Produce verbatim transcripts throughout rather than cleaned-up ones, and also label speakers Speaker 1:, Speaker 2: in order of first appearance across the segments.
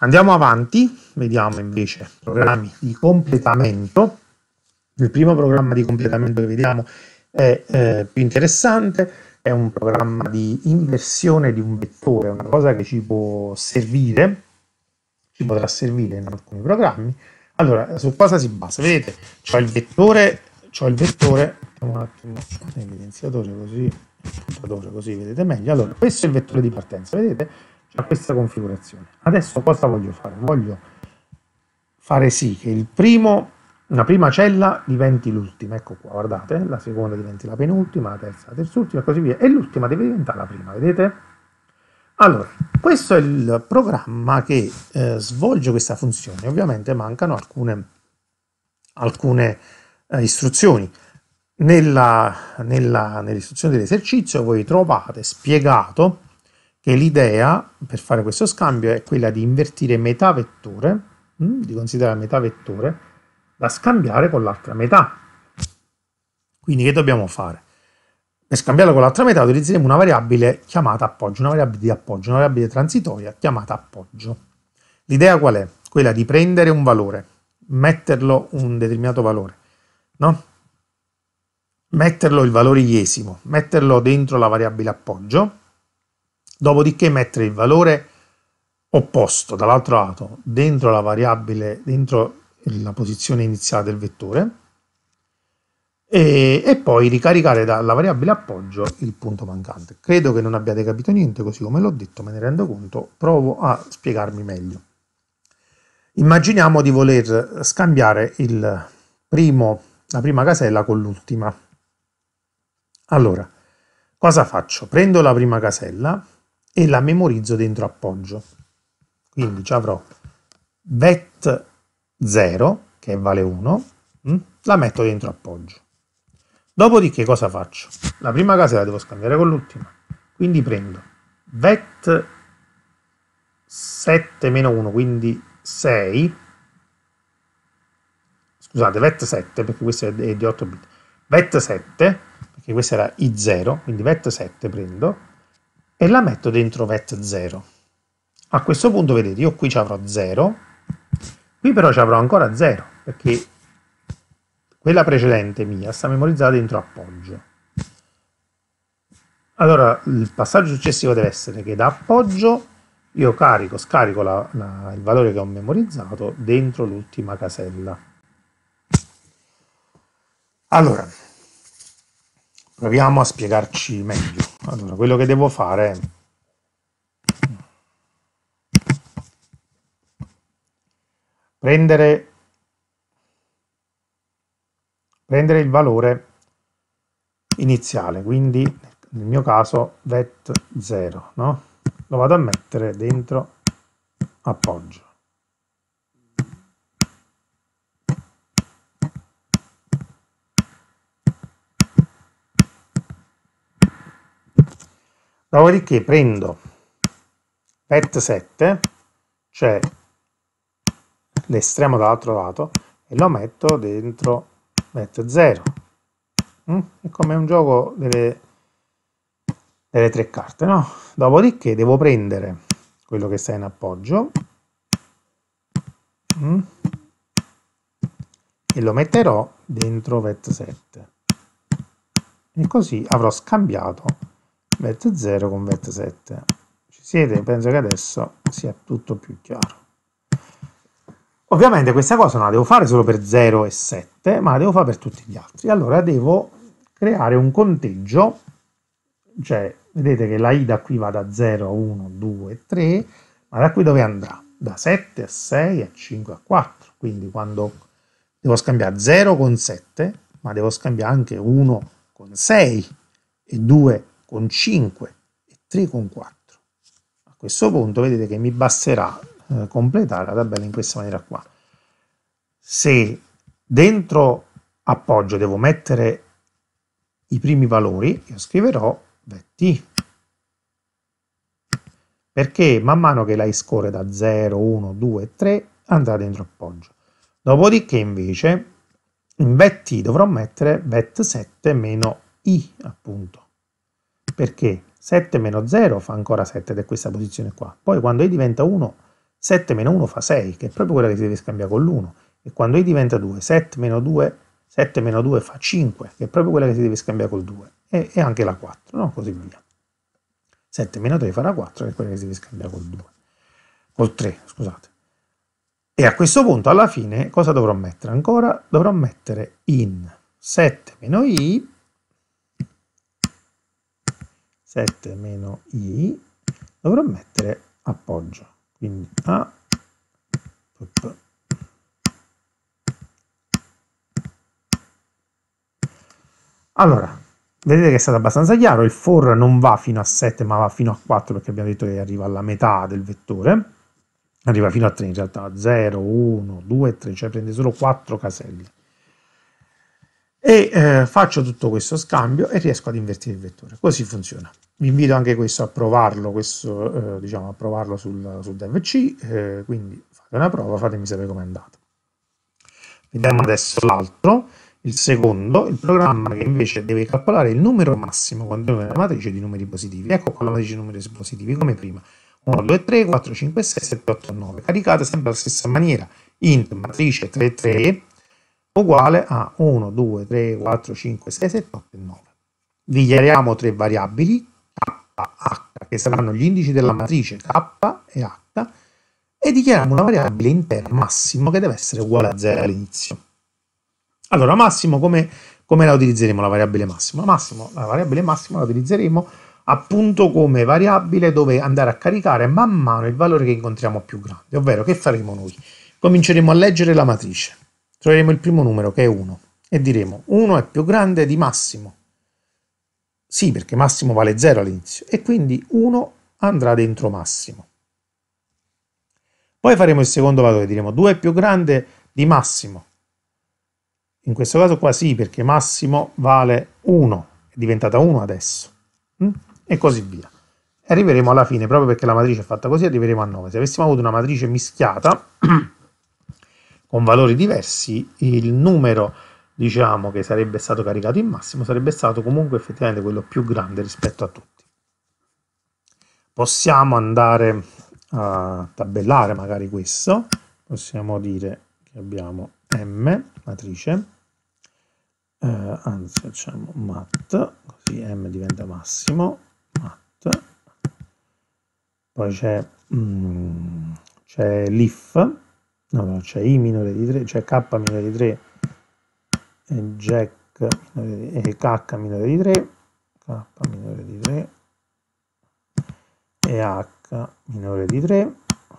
Speaker 1: Andiamo avanti, vediamo invece programmi di completamento. Il primo programma di completamento che vediamo è eh, più interessante, è un programma di inversione di un vettore, una cosa che ci può servire, ci potrà servire in alcuni programmi. Allora, su cosa si basa? Vedete, c'ho il vettore, c'ho il vettore, un attimo, l'evidenziatore così, così vedete meglio. Allora, questo è il vettore di partenza, vedete? C'è questa configurazione. Adesso cosa voglio fare? Voglio fare sì che il primo, una prima cella diventi l'ultima, ecco qua, guardate, la seconda diventi la penultima, la terza la terzultima e così via, e l'ultima deve diventare la prima, vedete? Allora, questo è il programma che eh, svolge questa funzione. Ovviamente mancano alcune, alcune eh, istruzioni. Nella, nella, nell'istruzione dell'esercizio voi trovate spiegato che l'idea per fare questo scambio è quella di invertire metà vettore, mh, di considerare metà vettore da scambiare con l'altra metà. Quindi che dobbiamo fare? Per scambiarlo con l'altra metà utilizzeremo una variabile chiamata appoggio, una variabile di appoggio, una variabile transitoria chiamata appoggio. L'idea qual è? Quella di prendere un valore, metterlo un determinato valore, no? Metterlo il valore iesimo, metterlo dentro la variabile appoggio, dopodiché mettere il valore opposto dall'altro lato dentro la variabile, dentro la posizione iniziale del vettore e, e poi ricaricare dalla variabile appoggio il punto mancante. Credo che non abbiate capito niente, così come l'ho detto me ne rendo conto, provo a spiegarmi meglio. Immaginiamo di voler scambiare il primo, la prima casella con l'ultima. Allora, cosa faccio? Prendo la prima casella e la memorizzo dentro appoggio. Quindi ci avrò vet zero, che vale uno, mh? La metto dentro appoggio. Dopodiché cosa faccio? La prima casella devo scambiare con l'ultima. Quindi prendo vet sette meno uno, quindi sei. Scusate, vet sette, perché questo è di otto bit. vet sette, perché questo era i zero, quindi vet sette prendo e la metto dentro vet zero. A questo punto vedete, io qui ci avrò zero, qui però ci avrò ancora zero, perché quella precedente mia sta memorizzata dentro appoggio. Allora il passaggio successivo deve essere che da appoggio io carico, scarico la, la, il valore che ho memorizzato dentro l'ultima casella. Allora, proviamo a spiegarci meglio. Allora, quello che devo fare è prendere, prendere il valore iniziale, quindi nel mio caso vet zero, no? Lo vado a mettere dentro appoggio. Dopodiché prendo vet sette, cioè l'estremo dall'altro lato, e lo metto dentro vet zero. Mm? È come un gioco delle, delle tre carte, no? Dopodiché devo prendere quello che sta in appoggio mm? e lo metterò dentro vet sette. E così avrò scambiato vet zero con vet sette. Ci siete? Penso che adesso sia tutto più chiaro. Ovviamente questa cosa non la devo fare solo per zero e sette, ma la devo fare per tutti gli altri. Allora devo creare un conteggio, cioè vedete che la i da qui va da zero a uno, due, tre, ma da qui dove andrà? Da sette a sei, a cinque, a quattro. Quindi quando devo scambiare zero con sette, ma devo scambiare anche uno con sei, e due con cinque, e tre con quattro. A questo punto vedete che mi basterà eh, completare la tabella in questa maniera qua. Se dentro appoggio devo mettere i primi valori, io scriverò vet, perché man mano che la i scorre da zero, uno, due, tre andrà dentro appoggio. Dopodiché invece in vet dovrò mettere vet sette meno i, appunto, perché sette meno zero fa ancora sette ed è questa posizione qua. Poi quando i diventa uno sette meno uno fa sei, che è proprio quella che si deve scambiare con l'uno. E quando i diventa due, sette meno due, sette meno due fa cinque, che è proprio quella che si deve scambiare col due. E, e anche la quattro, no? Così via. sette meno tre farà quattro, che è quella che si deve scambiare col due. Col tre, scusate. E a questo punto, alla fine, cosa dovrò mettere? Ancora dovrò mettere in sette meno i, sette meno i, dovrò mettere appoggio. Quindi A, P, P. Allora, vedete che è stato abbastanza chiaro, il for non va fino a sette ma va fino a quattro perché abbiamo detto che arriva alla metà del vettore, arriva fino a tre in realtà, zero, uno, due, tre, cioè prende solo quattro caselle. E eh, faccio tutto questo scambio e riesco ad invertire il vettore, così funziona. Vi invito anche questo a provarlo, questo, eh, diciamo, a provarlo sul, sul DevC, eh, quindi fate una prova, fatemi sapere com'è andato. Vediamo adesso l'altro. Il secondo, il programma che invece deve calcolare il numero massimo contenuto nella matrice di numeri positivi. Ecco qua la matrice di numeri positivi, come prima. uno, due, tre, quattro, cinque, sei, sette, otto, nove. Caricate sempre alla stessa maniera. Int matrice tre, tre uguale a uno, due, tre, quattro, cinque, sei, sette, otto e nove. Dichiariamo tre variabili, k, h, che saranno gli indici della matrice k e h, e dichiariamo una variabile intera massimo che deve essere uguale a zero all'inizio. Allora, massimo, come, come la utilizzeremo la variabile massimo? Massimo? La variabile massimo la utilizzeremo appunto come variabile dove andare a caricare man mano il valore che incontriamo più grande, ovvero che faremo noi? Cominceremo a leggere la matrice, troveremo il primo numero che è uno e diremo uno è più grande di massimo. Sì, perché massimo vale zero all'inizio e quindi uno andrà dentro massimo. Poi faremo il secondo valore, diremo due è più grande di massimo. In questo caso qua sì, perché massimo vale uno, è diventata uno adesso, e così via. E arriveremo alla fine, proprio perché la matrice è fatta così, arriveremo a nove. Se avessimo avuto una matrice mischiata, con valori diversi, il numero, diciamo, che sarebbe stato caricato in massimo sarebbe stato comunque effettivamente quello più grande rispetto a tutti. Possiamo andare a tabellare magari questo, possiamo dire che abbiamo M, matrice, eh, anzi facciamo mat, così M diventa massimo, mat, poi c'è mm, c'è l'if, no, no, c'è I minore di tre, c'è K minore di tre, e Jack minore di, e K minore di tre, K minore di tre, e H minore di tre,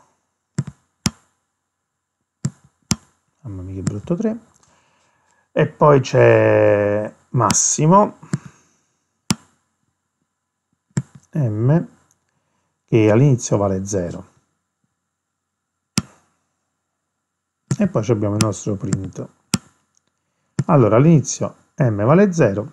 Speaker 1: mamma mia che brutto tre, e poi c'è massimo M che all'inizio vale zero e poi abbiamo il nostro print. Allora all'inizio M vale zero,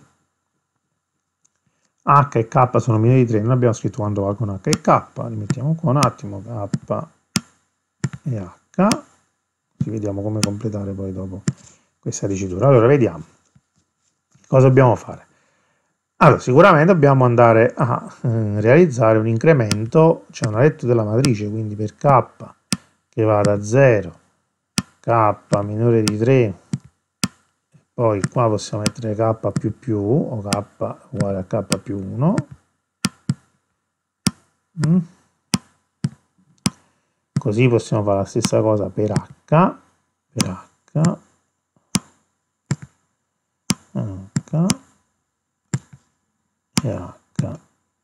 Speaker 1: H e K sono minori di tre, non abbiamo scritto quando valgono H e K, li mettiamo qua un attimo, K e H, così vediamo come completare poi dopo questa dicitura. Allora vediamo cosa dobbiamo fare. Allora sicuramente dobbiamo andare a eh, realizzare un incremento, cioè una lettura della matrice, quindi per K che va da zero, K minore di tre, poi qua possiamo mettere K più più o K uguale a K più uno, mm. Così possiamo fare la stessa cosa per H, per H, H e H,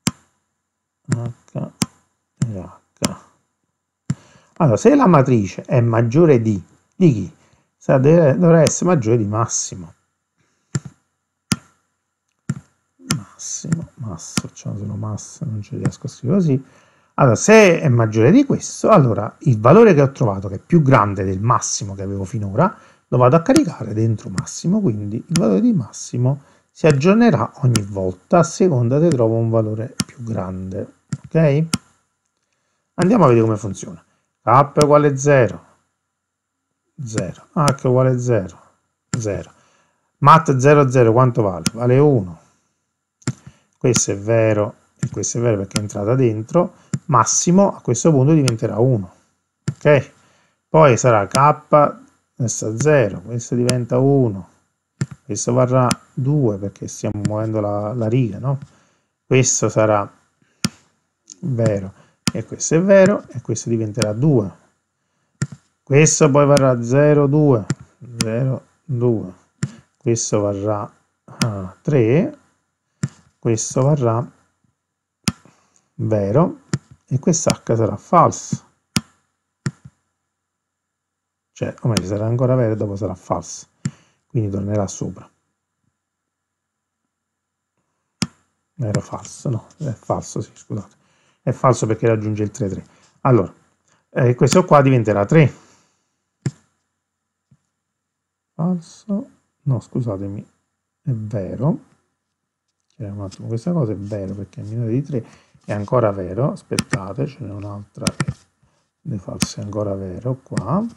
Speaker 1: H e H. Allora, se la matrice è maggiore di, di chi? Dovrà essere maggiore di massimo. Massimo, massa, facciamo solo massa, non ci riesco a scrivere così. Allora, se è maggiore di questo, allora il valore che ho trovato, che è più grande del massimo che avevo finora, lo vado a caricare dentro massimo, quindi il valore di massimo si aggiornerà ogni volta a seconda se trovo un valore più grande. Ok? Andiamo a vedere come funziona. K uguale zero, zero, H uguale zero, zero. Mat zero, zero quanto vale? Vale uno. Questo è vero e questo è vero perché è entrata dentro. Massimo a questo punto diventerà uno. Ok? ok? Poi sarà K, questa zero, questo diventa uno, questo varrà due perché stiamo muovendo la, la riga, no? Questo sarà vero e questo è vero e questo diventerà due. Questo poi varrà zero, due, zero, due. Questo varrà ah, tre, questo varrà vero e quest'H sarà falso. Cioè, o meglio, sarà ancora vero e dopo sarà falso. Quindi tornerà sopra. Era falso, no, è falso, sì, scusate. È falso perché raggiunge il tre, tre. Allora, eh, questo qua diventerà tre. Falso, no, scusatemi, è vero. Chiariamo un attimo questa cosa, è vero perché è minore di tre, è ancora vero. Aspettate, ce n'è un'altra di falso, è ancora vero qua.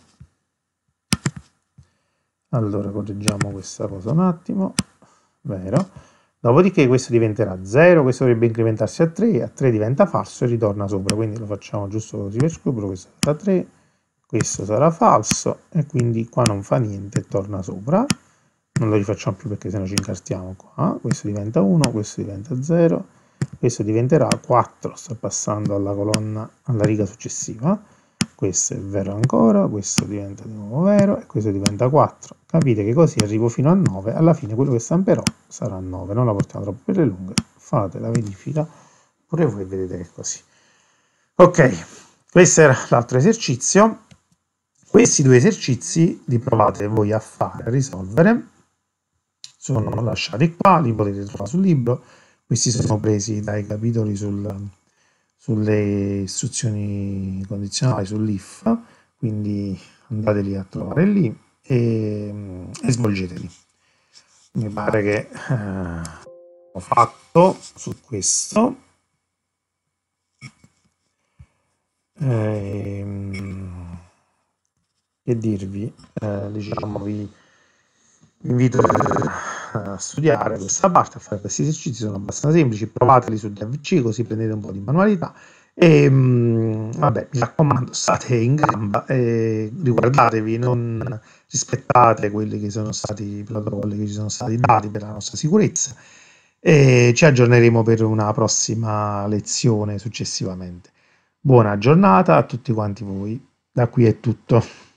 Speaker 1: Allora correggiamo questa cosa un attimo, vero. Dopodiché questo diventerà zero, questo dovrebbe incrementarsi a tre, a tre diventa falso e ritorna sopra, quindi lo facciamo giusto così per scrupolo, questo sarà tre, questo sarà falso e quindi qua non fa niente e torna sopra. Non lo rifacciamo più perché sennò ci incartiamo qua. Questo diventa uno, questo diventa zero, questo diventerà quattro, sta passando alla colonna, alla riga successiva. Questo è vero ancora, questo diventa di nuovo vero e questo diventa quattro. Capite che così arrivo fino a nove, alla fine quello che stamperò sarà nove, non la portiamo troppo per le lunghe, fate la verifica, pure voi vedete che è così. Ok, questo era l'altro esercizio. Questi due esercizi li provate voi a fare, a risolvere, sono lasciati qua, li potete trovare sul libro, questi sono presi dai capitoli sul... sulle istruzioni condizionali, sull'I F, quindi andateli a trovare lì e, e svolgeteli. Mi pare che eh, ho fatto su questo. Eh, che dirvi, eh, diciamo, vi invito a studiare questa parte, a fare questi esercizi, sono abbastanza semplici, provateli su D V C così prendete un po' di manualità e vabbè, mi raccomando, state in gamba e riguardatevi, non rispettate quelli che sono stati i protocolli che ci sono stati dati per la nostra sicurezza e ci aggiorneremo per una prossima lezione successivamente. Buona giornata a tutti quanti voi, da qui è tutto.